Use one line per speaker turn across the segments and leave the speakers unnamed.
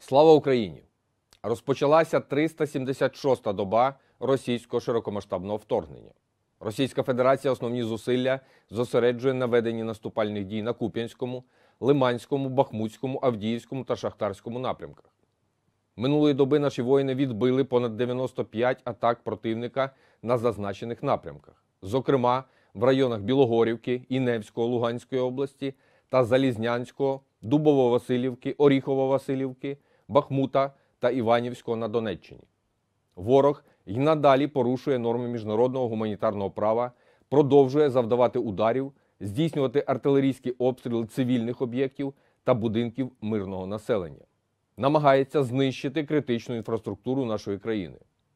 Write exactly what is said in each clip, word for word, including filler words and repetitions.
Слава Україні! Розпочалася триста сімдесят шоста доба російського широкомасштабного вторгнення. Російська Федерація основні зусилля зосереджує на веденні наступальних дій на Куп'янському, Лиманському, Бахмутському, Авдіївському та Шахтарському напрямках. Минулої доби наші воїни відбили понад дев'яносто п'ять атак противника на зазначених напрямках. Зокрема, в районах Білогорівки, Іневського, Луганської області та Залізнянського, Дубово-Василівки, Оріхово-Василівки, Бахмута та Іванівського на Донеччині. Ворог й надалі порушує норми міжнародного гуманітарного права, продовжує завдавати ударів, здійснювати артилерійські обстріли цивільних об'єктів та будинків мирного населення. Намагається знищити критичну інфраструктуру нашої країни.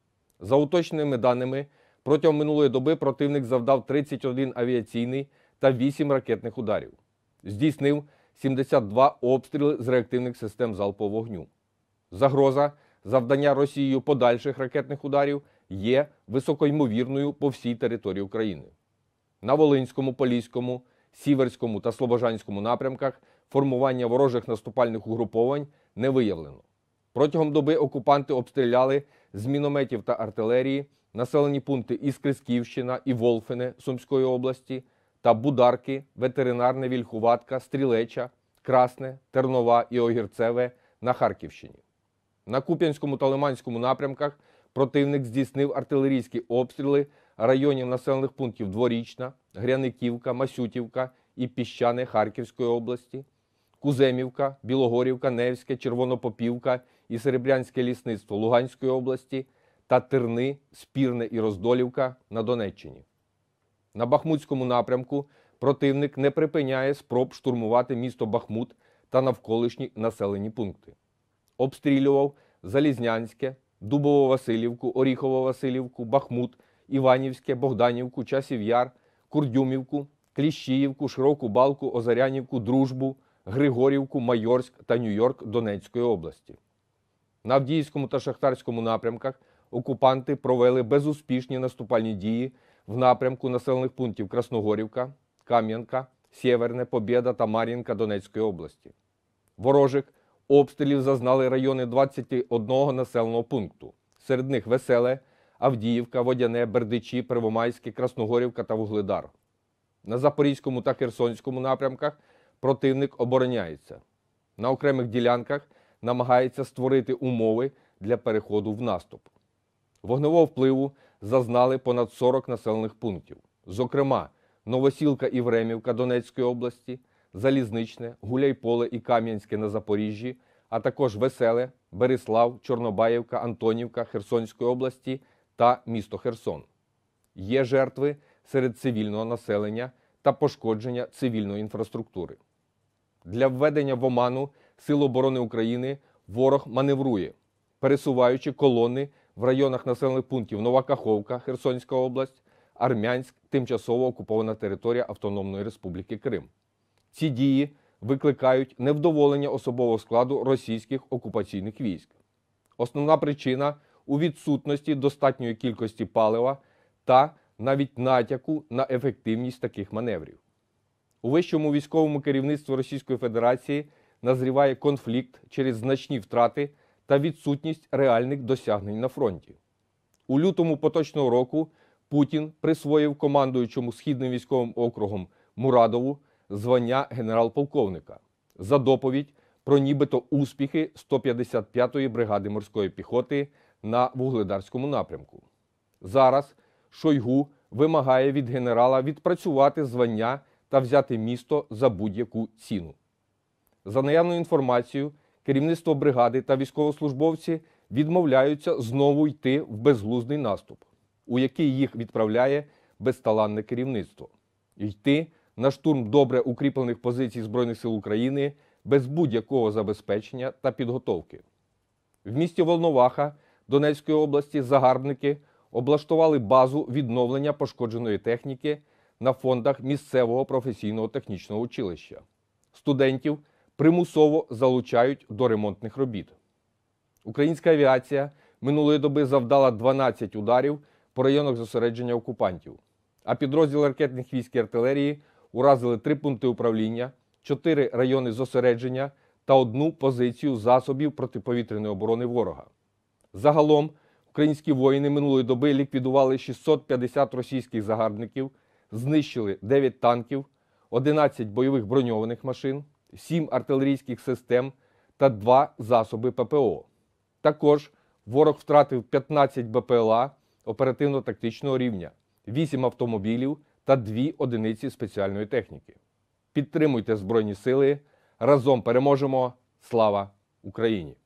За уточненими даними, протягом минулої доби противник завдав тридцять один авіаційний та вісім ракетних ударів. Здійснив сімдесят два обстріли з реактивних систем залпового вогню. Загроза завдання Росією подальших ракетних ударів є високоймовірною по всій території України. На Волинському, Поліському, Сіверському та Слобожанському напрямках формування ворожих наступальних угруповань не виявлено. Протягом доби окупанти обстріляли з мінометів та артилерії населені пункти Іскрисківщина і Волфине Сумської області та Бударки, Ветеринарне, Вільхуватка, Стрілеча, Красне, Тернова і Огірцеве на Харківщині. На Куп'янському та Лиманському напрямках противник здійснив артилерійські обстріли районів населених пунктів Дворічна, Гряниківка, Масютівка і Піщане Харківської області, Куземівка, Білогорівка, Невське, Червонопопівка і Серебрянське лісництво Луганської області та Терни, Спірне і Роздолівка на Донеччині. На Бахмутському напрямку противник не припиняє спроб штурмувати місто Бахмут та навколишні населені пункти. Обстрілював Залізнянське, Дубово-Василівку, Оріхово-Василівку, Бахмут, Іванівське, Богданівку, Часів Яр, Курдюмівку, Кліщіївку, Широку Балку, Озарянівку, Дружбу, Григорівку, Майорськ та Нью-Йорк Донецької області. На Авдіївському та Шахтарському напрямках окупанти провели безуспішні наступальні дії в напрямку населених пунктів Красногорівка, Кам'янка, Сєверне, Побєда та Мар'їнка Донецької області. Ворожих обстрілів зазнали райони двадцяти одного населеного пункту. Серед них Веселе, Авдіївка, Водяне, Бердичі, Первомайське, Красногорівка та Вугледар. На Запорізькому та Херсонському напрямках противник обороняється. На окремих ділянках намагається створити умови для переходу в наступ. Вогневого впливу зазнали понад сорок населених пунктів. Зокрема, Новосілка і Времівка Донецької області, Залізничне, Гуляйполе і Кам'янське на Запоріжжі, а також Веселе, Берислав, Чорнобаївка, Антонівка Херсонської області та місто Херсон. Є жертви серед цивільного населення та пошкодження цивільної інфраструктури. Для введення в оману Сил оборони України ворог маневрує, пересуваючи колони в районах населених пунктів Нова Каховка, Херсонська область, Армянськ, тимчасово окупована територія Автономної Республіки Крим. Ці дії викликають невдоволення особового складу російських окупаційних військ. Основна причина у відсутності достатньої кількості палива та навіть натяку на ефективність таких маневрів. У вищому військовому керівництві Російської Федерації назріває конфлікт через значні втрати та відсутність реальних досягнень на фронті. У лютому поточного року Путін присвоїв командуючому Східним військовим округом Мурадову звання генерал-полковника за доповідь про нібито успіхи сто п'ятдесят п'ятої бригади морської піхоти на Вугледарському напрямку. Зараз Шойгу вимагає від генерала відпрацювати звання та взяти місто за будь-яку ціну. За наявною інформацією, керівництво бригади та військовослужбовці відмовляються знову йти в безглуздий наступ, у який їх відправляє безталанне керівництво. Йти на штурм добре укріплених позицій Збройних сил України без будь-якого забезпечення та підготовки. В місті Волноваха Донецької області загарбники облаштували базу відновлення пошкодженої техніки на фондах місцевого професійного технічного училища. Студентів примусово залучають до ремонтних робіт. Українська авіація минулої доби завдала дванадцять ударів по районах зосередження окупантів, а підрозділи ракетних військ і артилерії уразили три пункти управління, чотири райони зосередження та одну позицію засобів протиповітряної оборони ворога. Загалом українські воїни минулої доби ліквідували шістсот п'ятдесят російських загарбників, знищили дев'ять танків, одинадцять бойових броньованих машин, сім артилерійських систем та два засоби ППО. Також ворог втратив п'ятнадцять БПЛА оперативно-тактичного рівня, вісім автомобілів та дві одиниці спеціальної техніки. Підтримуйте Збройні Сили. Разом переможемо. Слава Україні!